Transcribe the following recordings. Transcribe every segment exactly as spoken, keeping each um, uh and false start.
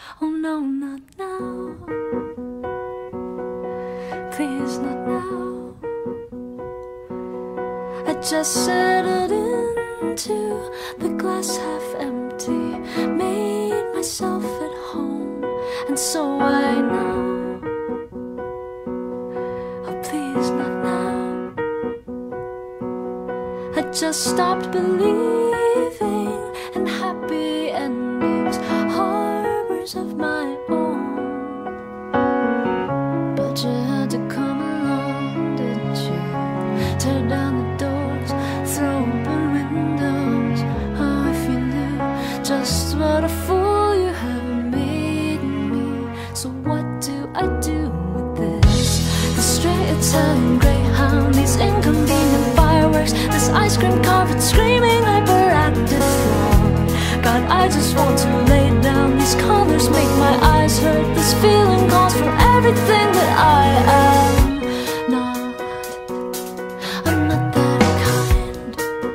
Oh no, not now. Please, not now. I just settled into the glass half empty, made myself at home, and so I know. Oh please, not now. I just stopped believing in happy endings, harbors of my own. But you had to come along, didn't you? Tear down the doors, throw open windows. Oh, if you knew just what a fool you have made me. So what do I do with this? The stray Italian greyhound, these inconvenient fireworks, this ice cream carpet screaming hyperactive fraud. God, I just want to lay down. These colors make my eyes hurt. This feeling calls for everything that I am not. I'm not that kind.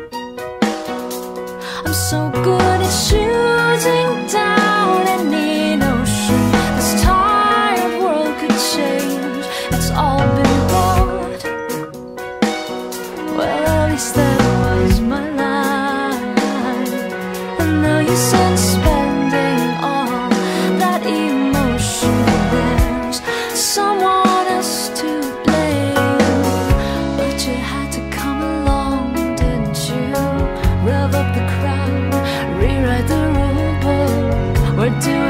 I'm so good at shooting down any notion this tired world could change. It's all been bought. Well, at least that was my line. And now you send spending all that emotion. There's someone else to blame. But you had to come along, didn't you? Rev up the crowd, rewrite the rule book. Where do